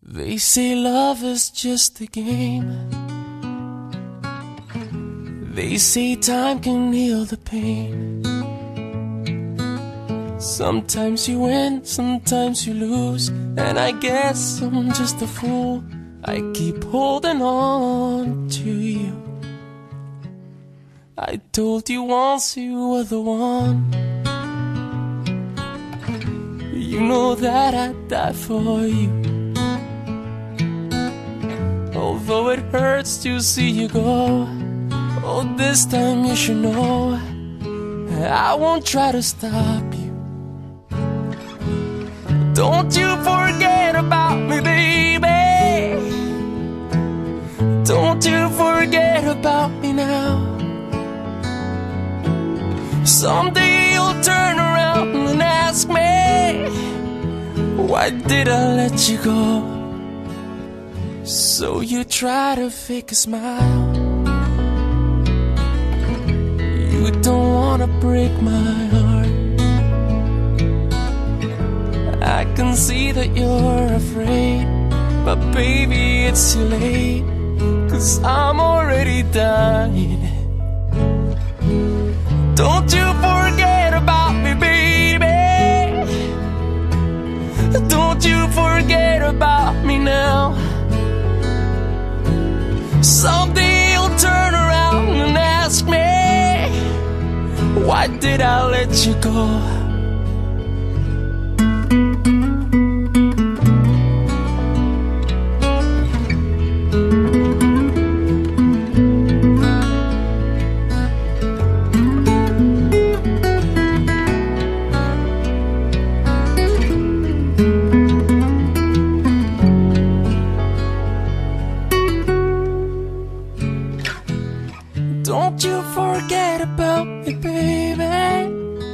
They say love is just a game. They say time can heal the pain. Sometimes you win, sometimes you lose, and I guess I'm just a fool. I keep holding on to you. I told you once you were the one. You know that I'd die for you. Although it hurts to see you go, oh, this time you should know I won't try to stop you. Don't you forget about me, baby. Don't you forget about me now. Someday you'll turn around and ask me, why did I let you go? So you try to fake a smile. You don't wanna break my heart. I can see that you're afraid, but baby, it's too late, 'cause I'm already dying. Don't you forget about me, baby. Don't you forget about me now. Someday you'll turn around and ask me, why did I let you go? Don't you forget about me, baby.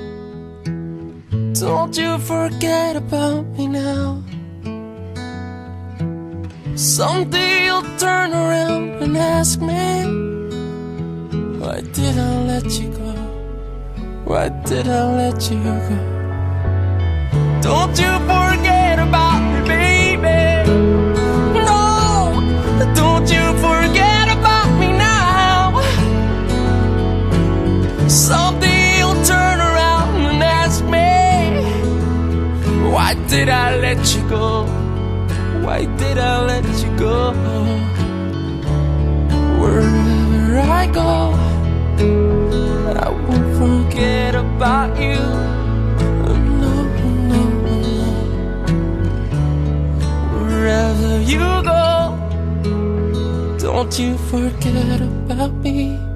Don't you forget about me now. Someday you'll turn around and ask me, why did I let you go? Why did I let you go? Don't you forget about me, baby. No, don't you forget about me now. Someday you'll turn around and ask me, why did I let you go? Why did I let you go? Wherever I go, I won't forget about you. No, no, no. Wherever you go, don't you forget about me.